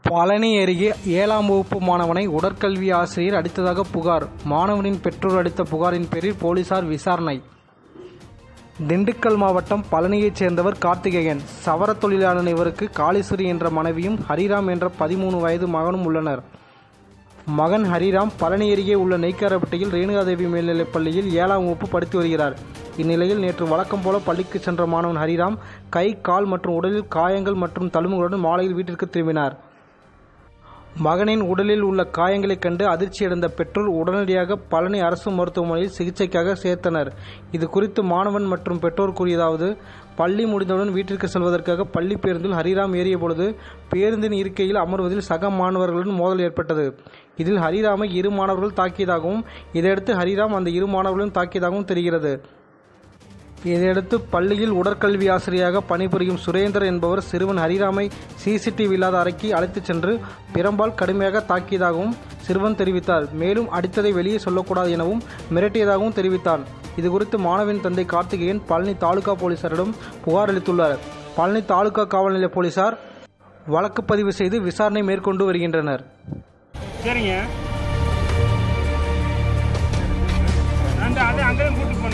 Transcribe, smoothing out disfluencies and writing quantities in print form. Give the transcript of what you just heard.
பழனி அருகே 7ஆம் வகுப்பு மாணவனை உடற்கல்வி ஆசிரியர் அடித்ததாக புகார். மாணவனின் பெற்றோர் அளித்த புகாரின் பேரில் போலீசார் விசாரணை. திண்டுக்கல் மாவட்டம் பழனியைச் சேர்ந்தவர் கார்த்திகேயன். சவர தொழிலாளர் இவருக்கு காளீஸ்வரி என்ற மனைவியும் ஹரிராம் என்ற 13 வயது மகனும் உள்ளனர். மகன் ஹரிராம் பழனி அருகே உள்ள நெய்க்காரப்பட்டியில் ரேணுகாதேவி மேல்நிலைப் பள்ளியில் 7ஆம் வகுப்பு படித்து வருகிறார். இந்நிலையில் நேற்று வழக்கம் போல பள்ளிக்கு சென்ற மாணவன் ஹரிராம் கை, கால் மற்றும் உடலில் காயங்கள் மற்றும் தழும்புகளுடன் மாலையில் வீட்டிற்கு திரும்பினார். மகனின் உடலில் உள்ள காயங்களைக் கண்டு அதிர்ச்சியடைந்த பெற்றோர் உடனடியாக பழனி அரசு மருத்துவமனையில் சிகிச்சைக்காக சேர்த்தனர். இது குறித்து மாணவன் மற்றும் பெற்றோர் கூறியதாவது: பள்ளி முடிந்தவுடன் வீட்டிற்கு செல்வதற்காக பள்ளி பேருந்தில் ஹரிராம் ஏறிய பொழுது பேருந்தின் இருக்கையில் அமர்வதில் சக மாணவர்களுடன் மோதல் ஏற்பட்டது. இதில் ஹரிராமை 2 மாணவர்கள் தாக்கியதாகவும், இதையடுத்து ஹரிராம் அந்த 2 மாணவர்களையும் தாக்கியதாகவும் தெரிகிறது. இதையடுத்து பள்ளியில் உடற்கல்வி ஆசிரியராக பணிபுரியும் சுரேந்தர் என்பவர் சிறுவன் ஹரிராமை சிசிடிவி இல்லாத அறைக்கு அழைத்துச் சென்று பிரம்பால் கடுமையாக தாக்கியதாகவும் சிறுவன் தெரிவித்தார். மேலும் அடித்ததை வெளியே சொல்லக்கூடாது எனவும் மிரட்டியதாகவும் தெரிவித்தார். இதுகுறித்து மாணவனின் தந்தை கார்த்திகேயன் பழனி தாலுகா போலீசாரிடம் புகார் அளித்துள்ளார். பழனி தாலுகா காவல் நிலைய போலீசார் வழக்கு பதிவு செய்து விசாரணை மேற்கொண்டு வருகின்றனர். சரிங்க, அங்கே கூட்டு